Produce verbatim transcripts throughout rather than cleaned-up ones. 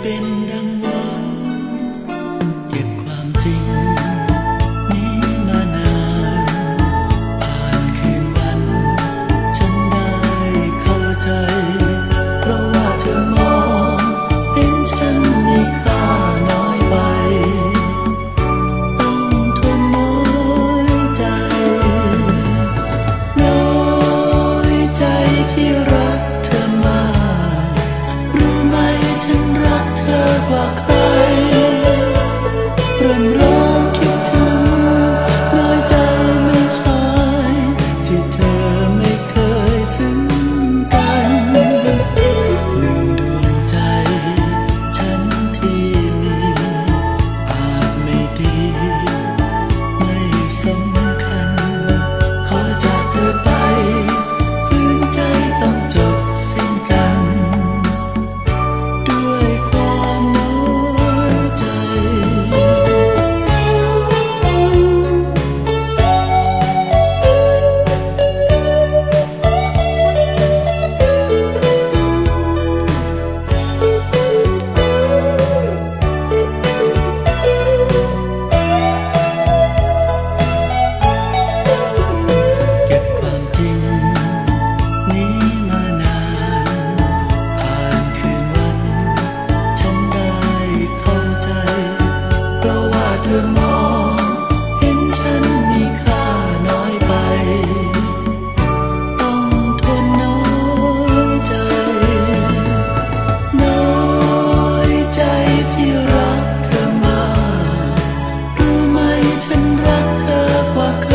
เป็นดังหวังเก็บความจริงนี้มานานผ่านคืนวันฉันได้เข้าใจเพราะว่าเธอมองเห็นฉันมีค่าน้อยไปต้องทนน้อยใจน้อยใจที่รักเธอมากรู้ไหมฉันรักเธอกว่าใครเริ่มร้องคิดถึงน้อยใจไม่หายที่เธอไม่เคยซึ้งกันหนึ่งดวงใจฉันที่มีอาจไม่ดีไม่สำคัญขอจากเธอไปฝืนใจต้องจบสิ้นกันด้วยความน้อยใจเก็บความจริงนี้มานานผ่านคืนวันฉันได้เข้าใจเพราะว่าเธอมองเห็นฉันมีค่าน้อยไปต้องทนน้อยใจน้อยใจที่รักเธอมากรู้ไหมฉันรักเธอกว่าใคร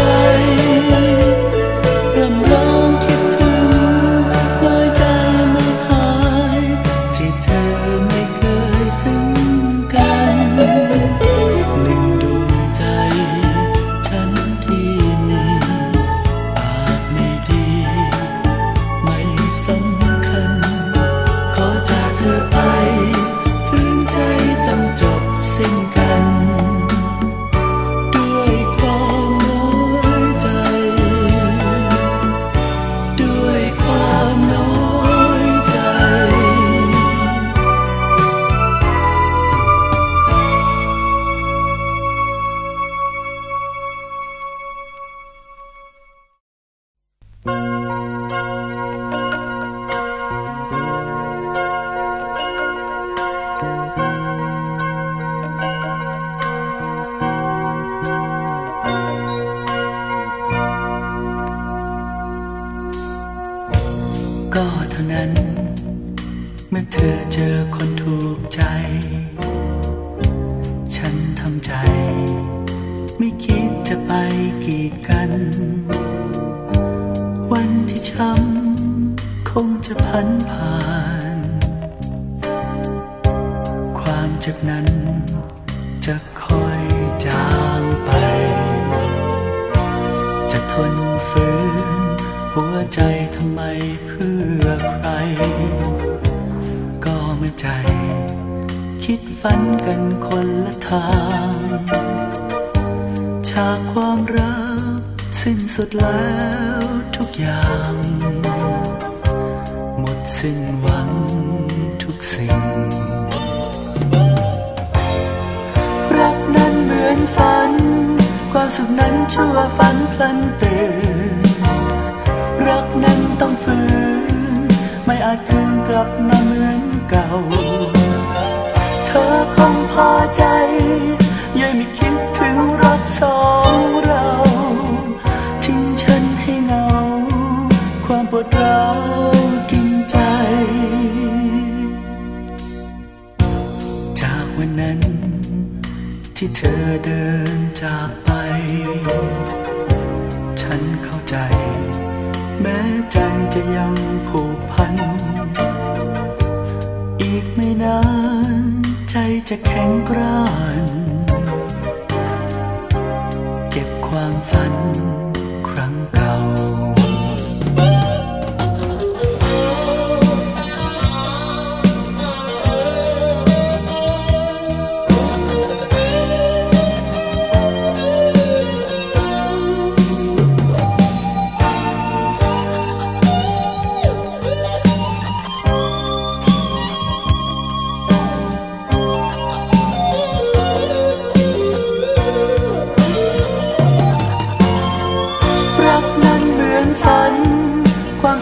เริ่มร้องคิดถึงน้อยใจไม่หายที่เธอไม่เคยซึ้งกันหนึ่งดวงใจฉันที่มีอาจไม่ดีไม่สำคัญขอจากเธอไปฝืนใจต้องจบสิ้นกันด้วยความน้อยใจด้วยความน้อยใจ ก็เท่านั้นเมื่อเธอเจอคนถูกใจฉันทำใจไม่คิดจะไปกีดกันวันที่ช้ำคงจะพันผ่านความเจ็บนั้นจะค่อยจางไปจะทนฝืนหัวใจทำไมเพื่อใครก็เมื่อใจคิดฝันกันคนละทางฉากความรักสิ้นสุดแล้วทุกอย่างหมดสิ้นหวังทุกสิ่งรักนั้นเหมือนฝันความสุขนั้นชั่วฝันพลันตื่นรักนั้นต้องฝืนไม่อาจคืนกลับมาเหมือนเก่าเธอคงพอใจยังไม่คิดถึงรักสองเราทิ้งฉันให้เหงาความปวดร้าวกินใจจากวันนั้นที่เธอเดินจากไปฉันเข้าใจแม้ใจจะยังผูกพันอีกไม่นานใจจะแข็งกร้านเก็บความฝันครั้งเก่า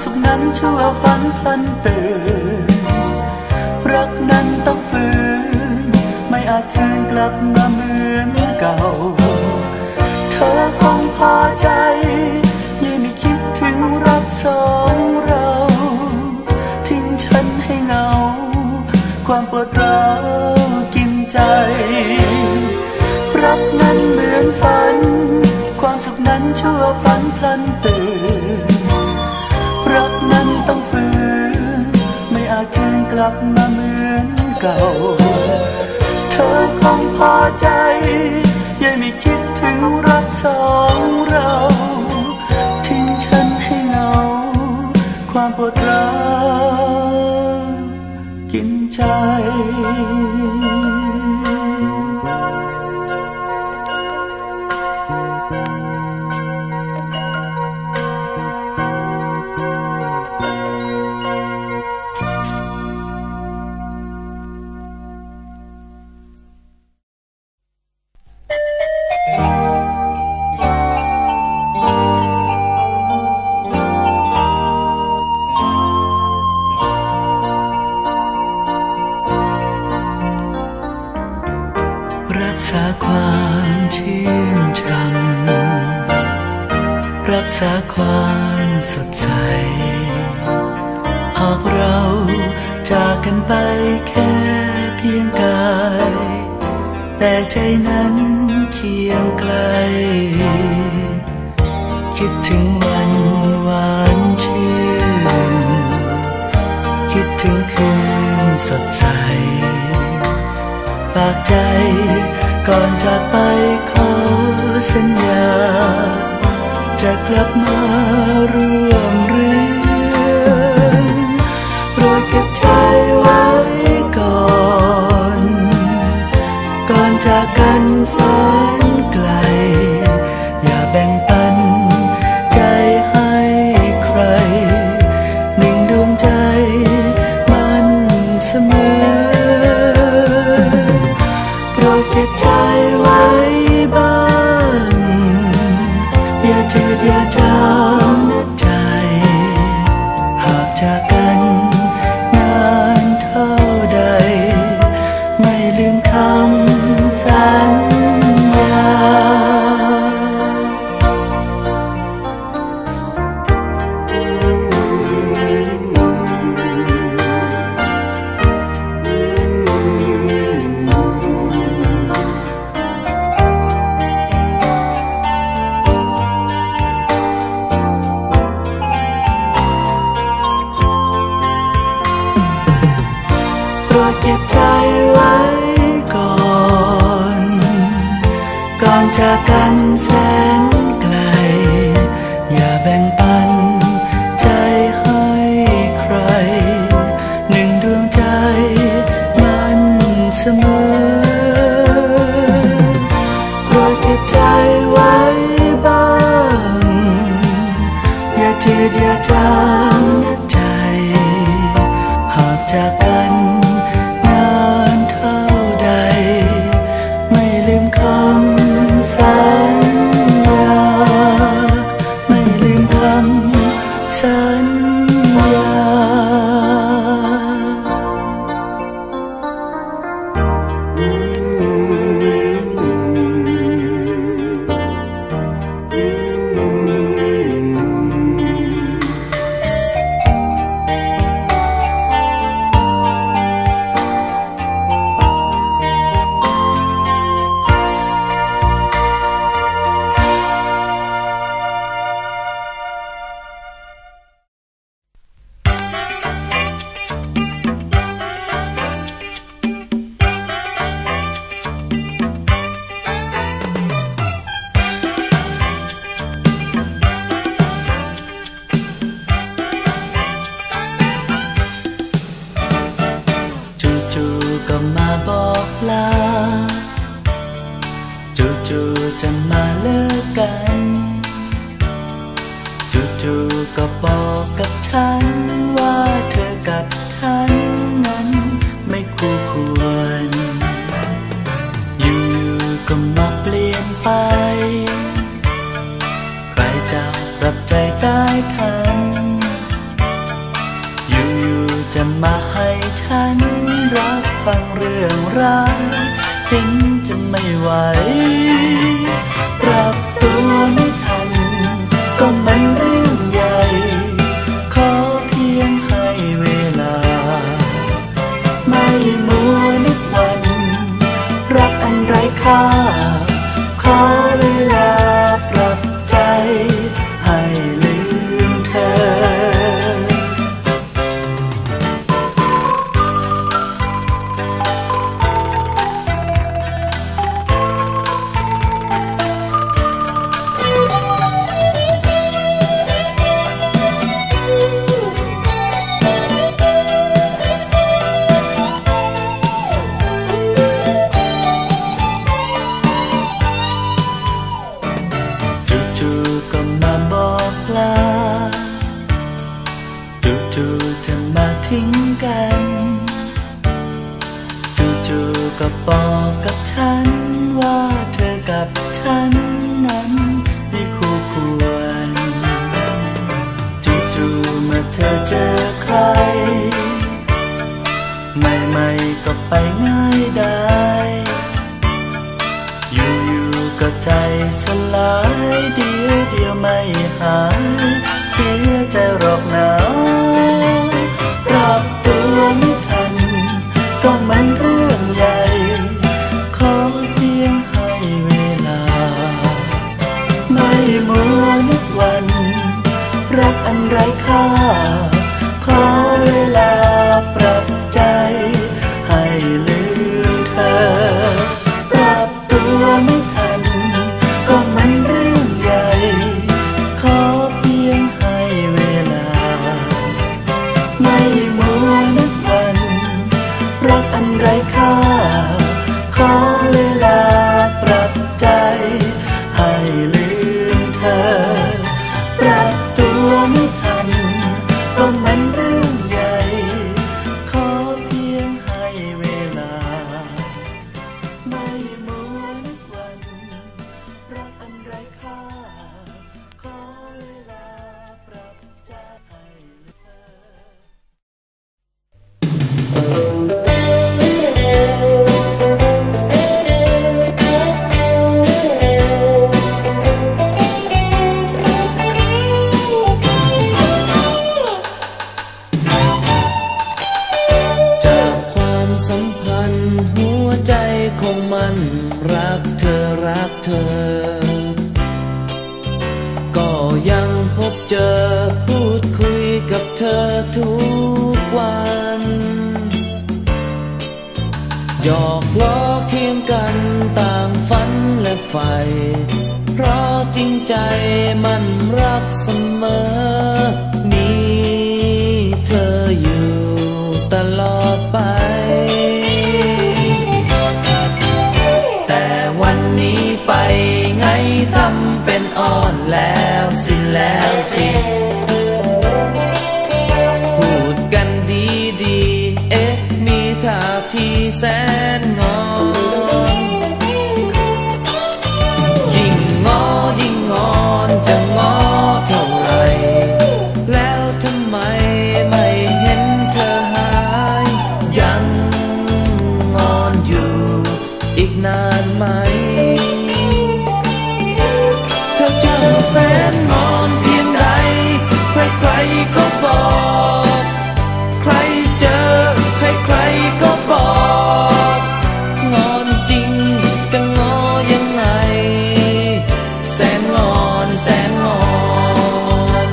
สุขนั้นชั่วฝันพลันตื่นรักนั้นต้องฝืนไม่อาจคืนกลับมาเหมือนเก่าเธอคงพอใจยังไม่คิดถึงรักสองเราทิ้งฉันให้เหงาความปวดร้าวกินใจรักนั้นเหมือนฝันความสุขนั้นชั่วฝันพลันตื่นรักนั้นต้องฝืนไม่อาจคืนกลับมาเหมือนเก่าเธอคงพอใจยังไม่คิดถึงรักสองเราทิ้งฉันให้เหงาความปวดร้าวกินใจรักษาความชื่นช่ำรักษาความสดใสหากเราจากกันไปแค่เพียงกายแต่ใจนั้นเคียงไกลคิดถึงวันหวานชื่นคิดถึงคืนสดใสฝากใจก่อนจากไปขอสัญญาจะกลับมาร่วมเรื่องโปรดเก็บใจไว้ก่อนก่อนจากกันแสนไกลอย่าแบ่งปันใจให้ใครหนึ่งดวงใจมันเสมอเก็บใจไว้บ้างอย่าจืดอย่าจางใจหากจากกันนานเท่าใดไม่ลืมคำสัญญาเก็บใจไว้ก่อนก่อนจากกันแสนไกลอย่าแบ่งปันใจให้ใครหนึ่งดวงใจมันเสมอโปรดเก็บใจไว้บ้างอย่าจืดอย่าจางใจหากจากกันไม่ลืมคำสัญญาไม่ลืมคำสัญญาก็มาบอกลาจู่ๆจะมาเลิกกันจู่ๆก็บอกกับฉันว่าเธอกับฉันนั้นไม่คู่ควรอยู่ๆก็มาเปลี่ยนไปใครจะรับใจได้ทันฟังเรื่องราวเห็นจะไม่ไหวปรับตัวไม่ทันก็มันเรื่องใหญ่ขอเพียงให้เวลาไม่มัวนึกวันรักอันไร้ค่าขอเวลาปรับใจให้ลืมเธอจู่ๆก็มาบอกลาจู่ๆเธอมาทิ้งกันจู่ๆก็บอกกับฉันว่าเธอกับฉันนั้นไม่คู่ควรจู่ๆเมื่อเธอเจอใครใหม่ๆก็ไปง่ายได้อยู่ๆก็ใจสลายเดียวเดียวไม่หายเสียใจหรอกหนาปรับตัวไม่ทันก็มันเรื่องใหญ่ขอเพียงให้เวลาไม่มัวนึกวันรักอันไร้ค่าขอเวลาปรับใจให้ลืมเธอปรับตัวไม่ทันก็มันเรื่องใหญ่ขอเพียงให้เวลาไม่มัวนึกวันรักอันไร้ค่าขอเวลาปรับใจให้ลืมเธอปรับตัวไม่ทันก็มันเรื่องใหญ่ขอเพียงให้เวลาไม่มัวนึกวันรักอันไร้ค่าขอเวลาปรับใจให้เธอจากความสัมพันธ์หัวใจคงมันรักเธอรักเธอก็ยังพบเจอพูดคุยกับเธอทุกวันหยอกล้อเคียงกันต่างฝันและใฝ่เพราะจริงใจมันรักเสมอมีเธออยู่ตลอดไปแต่วันนี้ไปไงทำเป็นอ่อนแล้วสิแล้วสิพูดกันดีดีเอ๊ะมีท่าทีแสนงอนยิ่งงอยิ่งงอนจะงอเท่าไรแล้วทำไมไม่เห็นเธอหายยังงอนอยู่อีกนานไหมเธอช่างแสนงอนเพียงใดใครๆก็บอกใครเจอใครๆก็บอกงอนจริงจะงอยังไงแสนงอนแสนงอน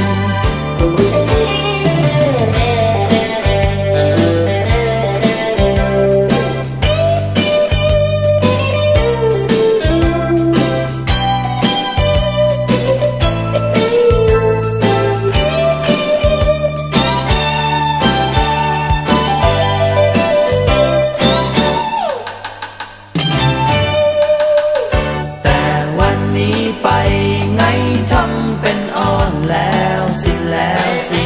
แต่วันนี้ไปไงทำเป็นอ่อนแล้วสิแล้วสิ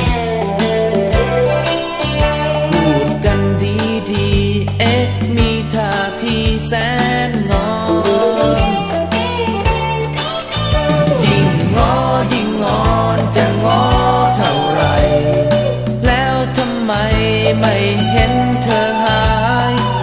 พูดกันดีดีเอ๊ะมีท่าทีแสนงอนยิ่งงอยิ่งงอนจะงอเท่าไรแล้วทำไมไม่เห็นเธอหาย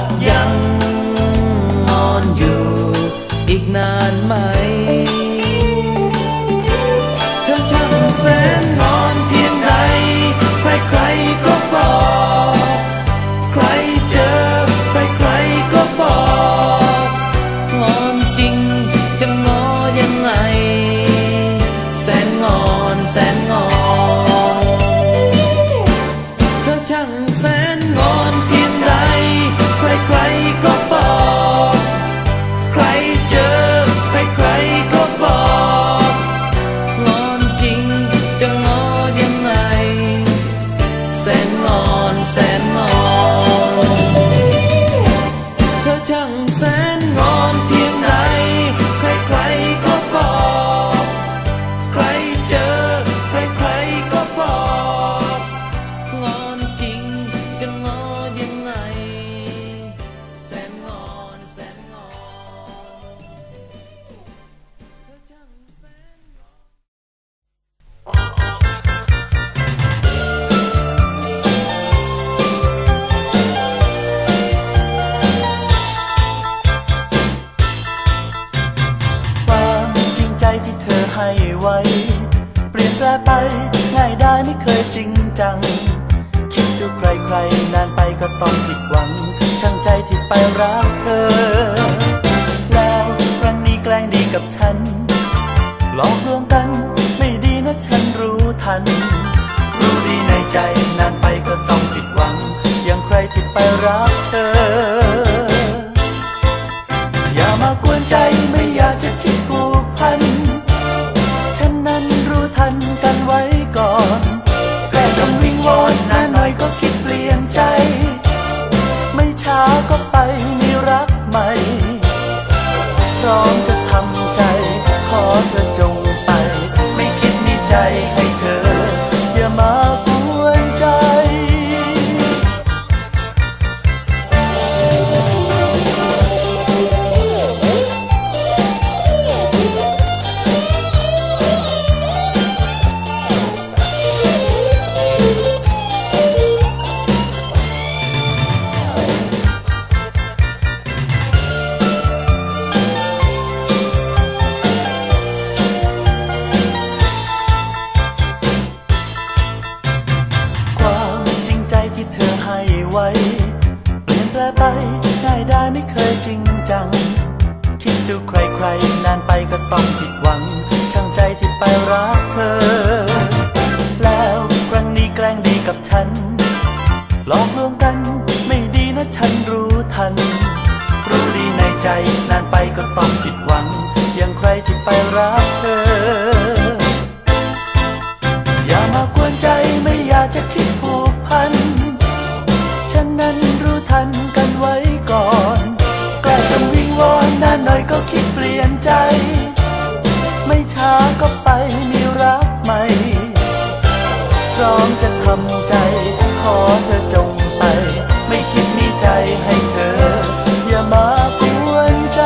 แสนงอนเพียงไหนใครๆก็บอกใครเจอใครๆก็บอกงอนจริงจะงอยังไงแสนงอนแสนงอนเธอช่างแสนงอนที่เธอให้ไว้เปลี่ยนแปลไปง่ายได้ไม่เคยจริงจังคิดดูใครๆนานไปก็ต้องผิดหวังช่างใจที่ไปรักเธอแล้วครั้งนี้แกล้งดีกับฉันหลอกลวงกันไม่ดีนะฉันรู้ทันรู้ดีในใจนานไปก็ต้องผิดหวังอย่างใครที่ไปรักเธออย่ามากวนใจไม่อยากจะคิดผูกพันฉันนั้นรู้ทันกันไว้ก่อนแค่ต้องวิงวอนนานหน่อยก็คิดเปลี่ยนใจไม่ช้าก็ไปมีรักใหม่พร้อมจะทำใจขอเธอจงไปไม่คิดมีใจให้เธออย่ามากวนใจเธอให้ไว้เปลี่ยนแปลไปง่ายได้ไม่เคยจริงจังคิดดูใครๆนานไปก็ต้องผิดหวังช่างใจที่ไปรักเธอแล้วครั้งนี้แกล้งดีกับฉันหลอกลวงกันไม่ดีนะฉันรู้ทันรู้ดีในใจนานไปก็ต้องผิดหวังอย่างใครที่ไปรักเธออย่ามากวนใจไม่อยากจะคิดผูกพันฉันนั้นรู้ทันกันไว้ก่อนใกล้ต้องวิงวอนนานหน่อยก็คิดเปลี่ยนใจไม่ช้าก็ไปมีรักใหม่พร้อมจะทำใจขอเธอจงไปไม่คิดมีใจให้เธออย่ามากวนใจ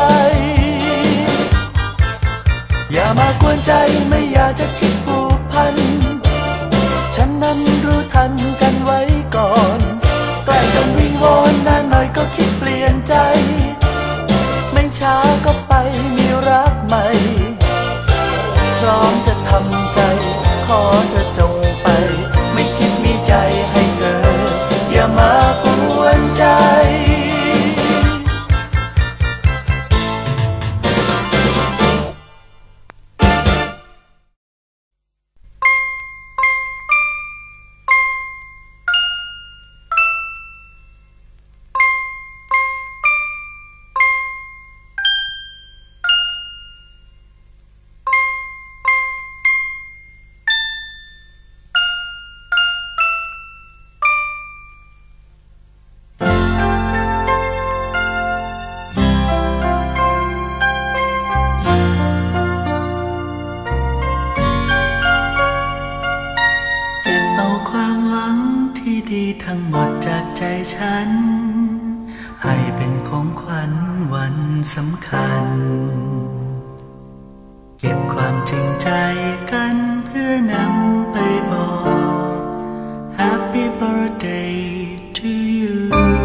อย่ามากวนใจไม่อยากจะคิดผูกพันฉันนั้นรู้ทันกันไว้ก่อนใกล้ต้องวิงวอนนานหน่อยก็คิดเปลี่ยนใจไม่ช้าก็ไปมีรักใหม่พร้อมจะทำใจขอเธอจงไปไม่คิดมีใจให้เธออย่ามากวนใจ ทั้งหมดจากใจฉันให้เป็นของขวัญวันสำคัญเก็บความจริงใจกันเพื่อนำไปบอก Happy birthday to you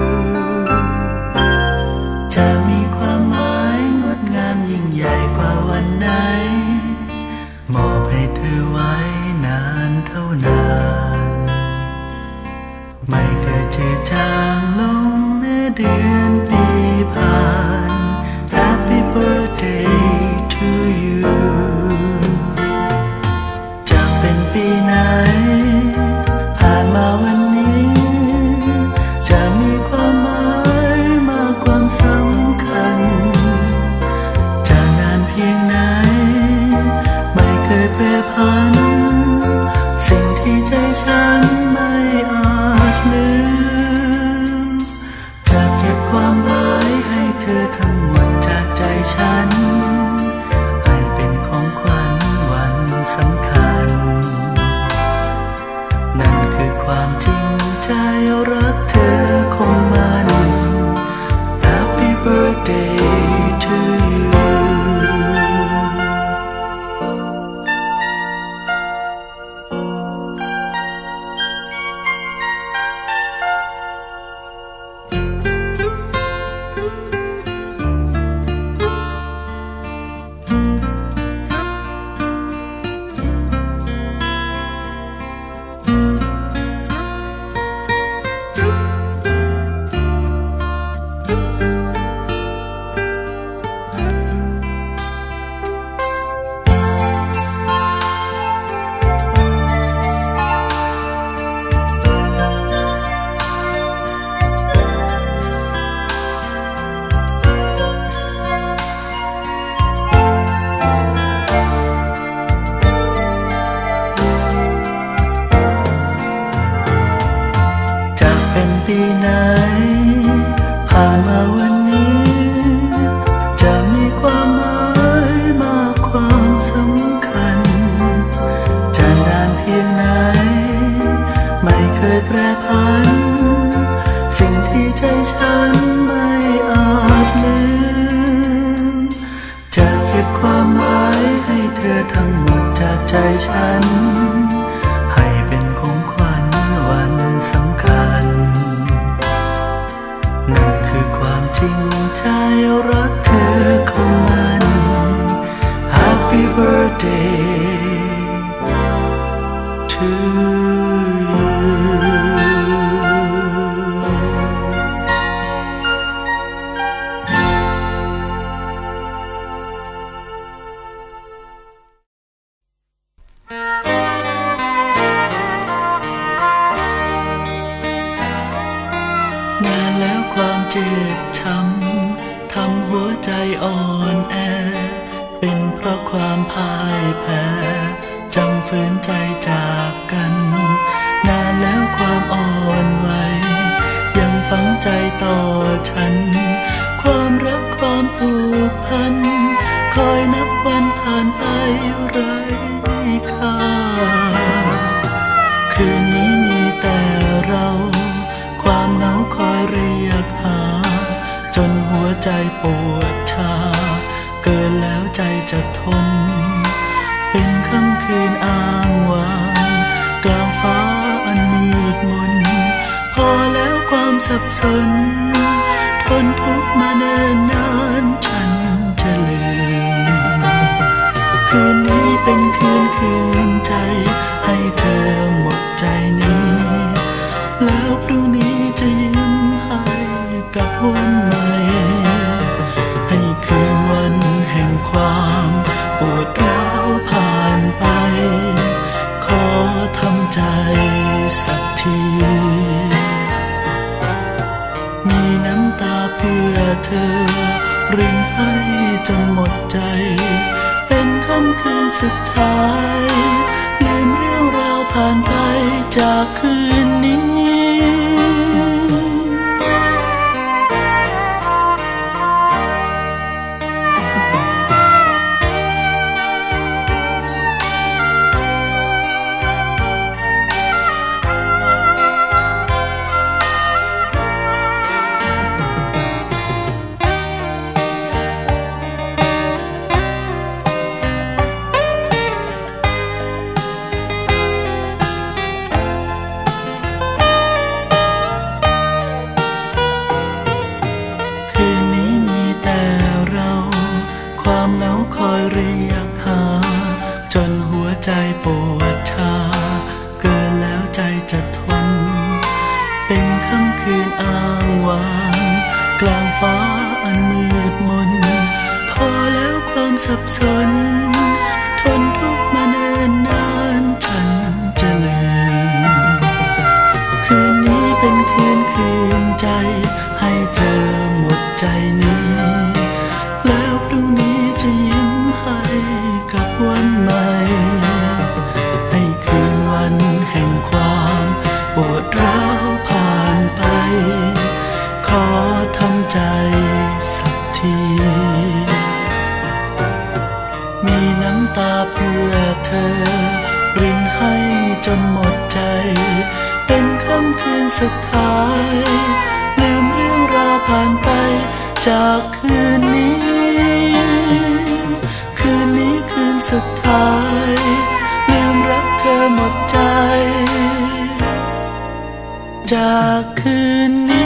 จะมีความหมายงดงามยิ่งใหญ่กว่าวันไหนมอบให้เธอไว้นานเท่านานไม่เคยจืดจางลงเมื่อเดือนปีผ่าน Happy birthday to you จะเป็นปีไหนผ่านมาวันนี้จะมีความหมายมากความสำคัญจะนานเพียงไหนไม่เคยแปรผันสิ่งที่ใจฉันไม่อาจลืมจะเก็บความอทั้งหมดจากใจฉันให้เป็นของขวัญวันสำคัญนั่นคือความจริงใจรักเธอคงมัน Happy birthday to youปีไหนผ่านมาวันนี้จะมีความหมายมากความสำคัญจะนานเพียงไหนไม่เคยแปรผันสิ่งที่ใจฉันไม่อาจลืมจะเก็บความหมายให้เธอทั้งหมดจากใจฉันให้เป็นของขวัญวันสำคัญนั่นคือความจริงใจรักเธอของมัน Happy birthday to you นานแล้วความเจ็บช้ำทำหัวใจอ่อนแอเป็นเพราะความพ่ายแพ้จำฝืนใจจากกันนานแล้วความอ่อนไหวยังฝังใจต่อฉันความรักความผูกพันคอยนับวันผ่านไปไร้ค่าคืนนี้มีแต่เราความเหงาคอยเรียกหาจนหัวใจปวดชาเกินแล้วใจจะทนเป็นค่ำคืนอ้างว้างกลางฟ้าอันมืดมนพอแล้วความสับสนทนทุกข์มาเนิ่นนานฉันจะลืมคืนนี้เป็นคืนคืนใจให้เธอหมดใจนี้แล้วพรุ่งนี้จะยิ้มให้กับวันใหม่ให้คืนวันแห่งความปวดร้าวผ่านไปขอทำใจสักทีมีน้ำตาเพื่อเธอรินให้จนหมดใจเป็นค่ำคืนสุดท้ายลืมเรื่องราวผ่านไปจากคืนนี้จนหัวใจปวดชาเกินแล้วใจจะทนเป็นค่ำคืนอ้างว้างกลางฟ้าอันมืดมนพอแล้วความสับสนทนทุกข์มาเนิ่นนานฉันจะลืมคืนนี้เป็นคืนคืนใจให้เธอหมดใจนี้แล้วพรุ่งนี้จะยิ้มให้กับวันใหม่ให้คืนวันแห่งความปวดร้าวผ่านไปขอทำใจสักจากคืนนี้คืนนี้คืนสุดท้ายลืมรักเธอหมดใจจากคืนนี้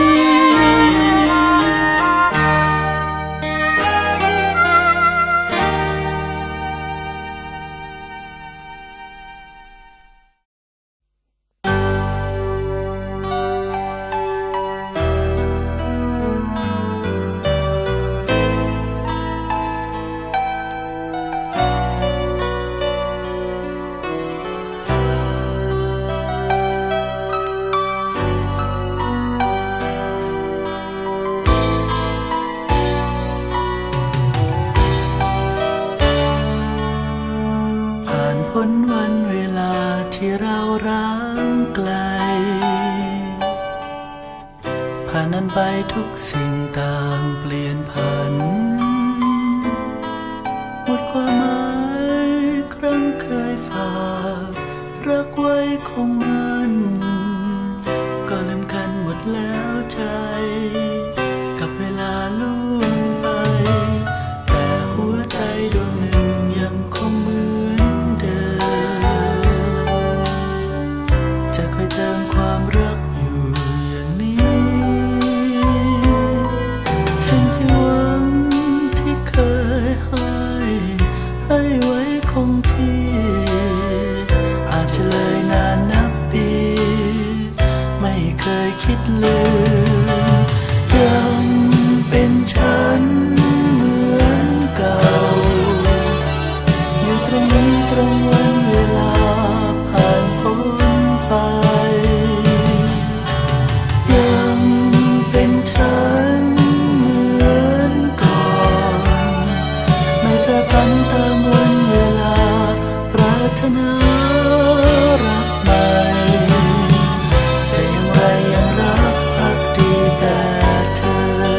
พ้นวันเวลาที่เราร้างไกลผ่านนั้นไปทุกสิ่งต่างเปลี่ยนผันหมดความหมายครั้งเคยฝากรักไว้คงมันก็ลืมกันหมดแล้วใจกับเวลาล่วงไปแต่หัวใจดวงหนึ่งยังคงเหมือนจะคอยเติมความรักอยู่อย่างนี้สิ่งที่หวังที่เคยให้ให้ไว้คงที่อาจจะเลยนานนับปีไม่เคยคิดลืมยังเป็นฉันเหมือนเก่าอยู่ตรงนี้ตรงวันเวลาผ่านพ้นไปยังเป็นฉันเหมือนก่อนไม่แปรผันตามวันเวลาปรารถนารักใหม่จะอย่างไรยังรักภักดีแต่เธอ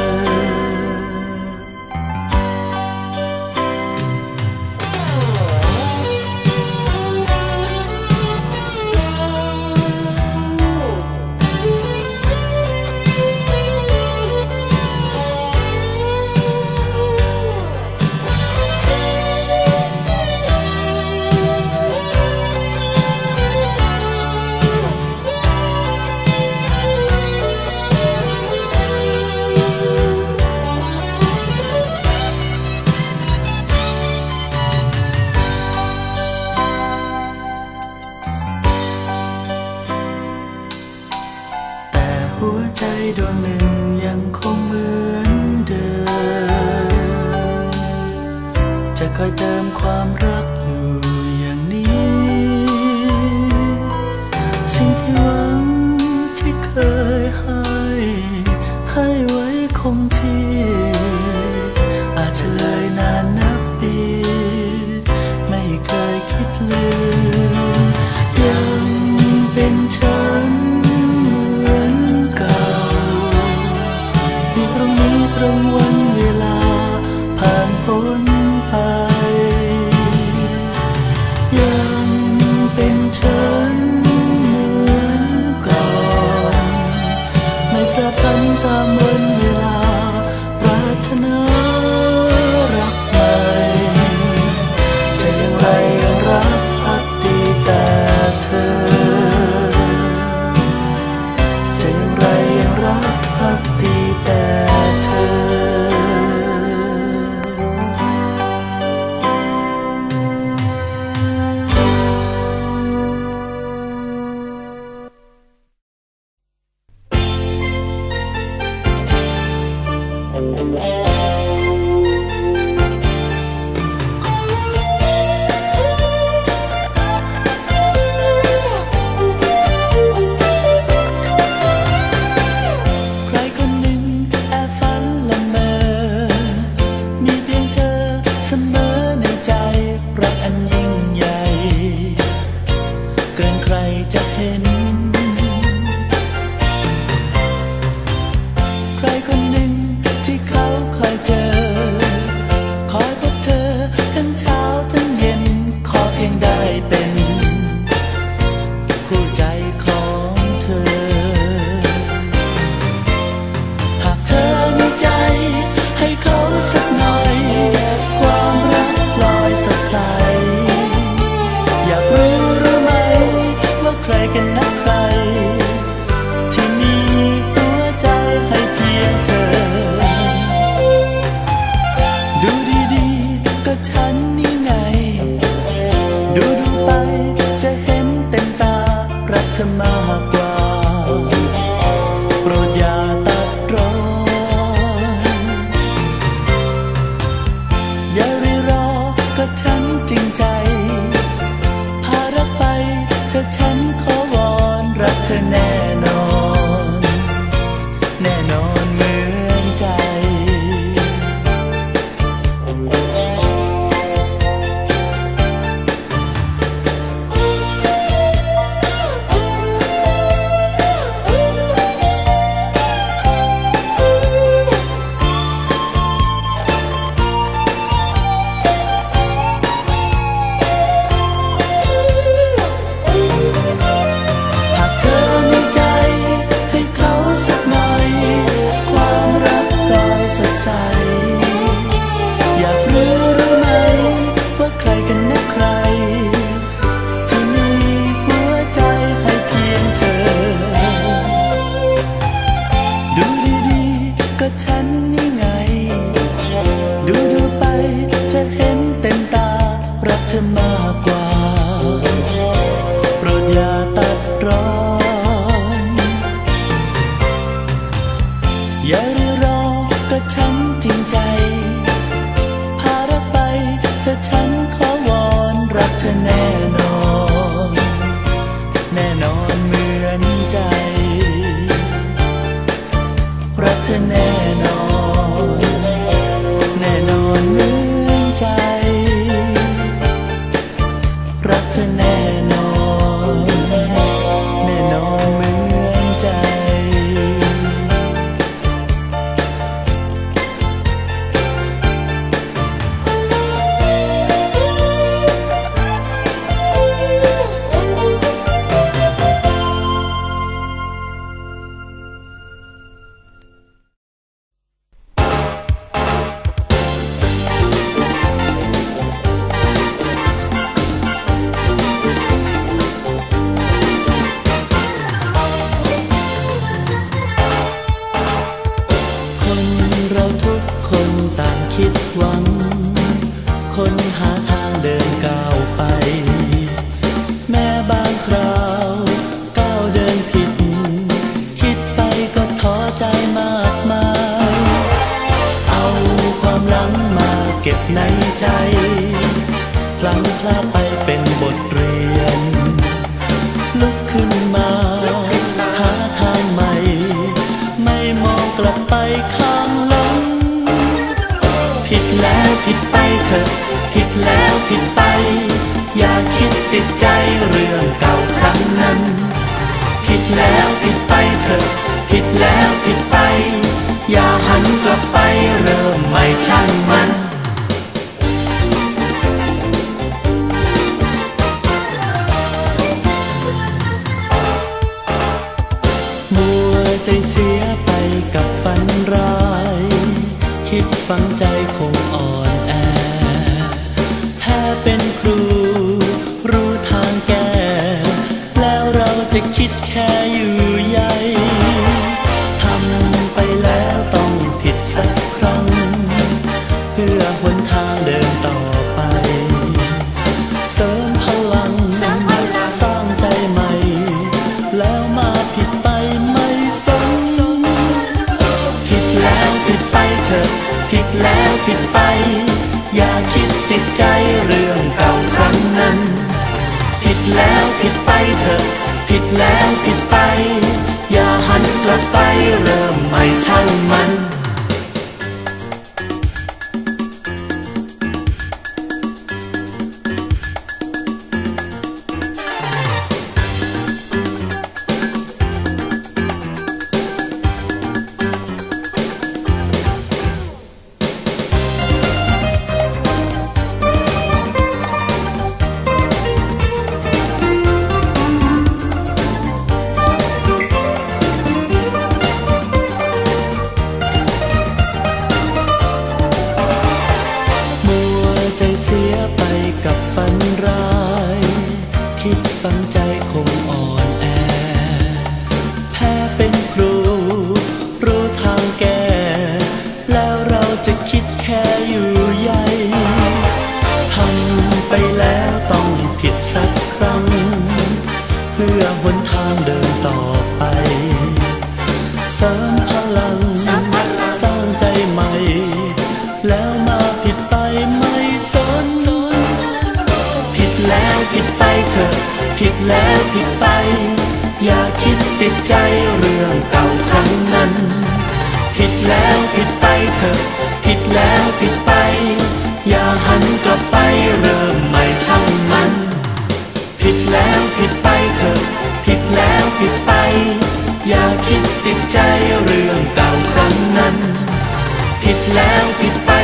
หัวใจดวงหนึ่งยังคงเหมือนเดิมจะคอยเติมความรักอยู่อย่างนี้สิ่งที่หวังที่เคยให้ให้ไว้คงที่อาจจะเลยนานนับปีไม่เคยคิดลืมยังเป็นฉันตรงวันเวลาผ่านพ้นไปยังเป็นฉันเหมือนก่อนไม่แปรผันตามวันเวลาปรารถนารักใหม่จะอย่างไรยังรักภักดีแต่เธอจะอย่างไรยังรักภักดีแต่เธอจะเห็นใครคนหนึ่งที่เขาใสอยากรู้รู้ไหมว่าใครกันนะใครที่มีหัวใจให้เพียงเธอดูดีๆก็ฉันนี่ไงดูดูไปจะเห็นเต็มตารักเธอมากกว่าโปรดอย่าตัดร้อนอย่ารีรอก็ฉันจริงใจพารักไปเธอฉันขอวอนรักเธอแน่นอนแน่นอนเหมือนใจรักเธอแน่นอนแน่นอนเหมือนใจรักเธอแน่นอนแน่นอนเหมือนใจเราทุกคนต่างคิดหวังคนหาทางเดินก้าวไปแม้บางคราวก้าวเดินผิดคิดไปก็ท้อใจมากมายเอาความหลังมาเก็บในใจพลั้งพลาดไปเป็นบทเรียนลุกขึ้นมาหาทางใหม่ไม่มองกลับไปข้างหลังผิดแล้วผิดไปเถอะผิดแล้วผิดไปอย่าคิดติดใจเรื่องเก่าครั้งนั้นผิดแล้วผิดไปเถอะผิดแล้วผิดไปอย่าหันกลับไปเริ่มใหม่ช่างมันมัวใจเสียไปกับฝันร้ายคิดฝังใจคงอ่อนแอแพ้เป็นครูรู้ทางแก้แล้วเราจะคิดแค่อยู่ใยทำไปแล้วต้องผิดสักครั้งเพื่อหนทางเดินต่อไปเสริมพลังสร้างใจใหม่แล้วมาผิดไปไม่สนผิดแล้วผิดไปเถอะผิดแล้วผิดไปอย่าคิดติดใจเรื่องเก่าครั้งนั้นผิดแล้วผิดไปเถอะผิดแล้วผิดไปอย่าหันกลับไปเริ่มใหม่ช่างมันกับฝันร้ายคิดฝังใจคงอ่อนแอแพ้เป็นครูรู้ทางแก้แล้วเราจะคิดแค่อยู่ใยทำไปแล้วต้องผิดสักครั้งเพื่อหนทางเดินต่อไปเสริมพลังสร้างใจใหม่แล้วมาผิดไปไม่สนผิดแล้วผิดไปเถอะผิดแล้วผิดไปอย่าคิดติดใจเรื่องเก่าครั้งนั้นผิดแล้วผิดไปเถอะผิดแล้วผิดไปอย่าหันกลับไปเริ่มใหม่ช่างมันผิดแล้วผิดไปเถอะผิดแล้วผิดไปอย่าคิดติดใจเรื่องเก่าครั้งนั้นผิดแล้วผิดไป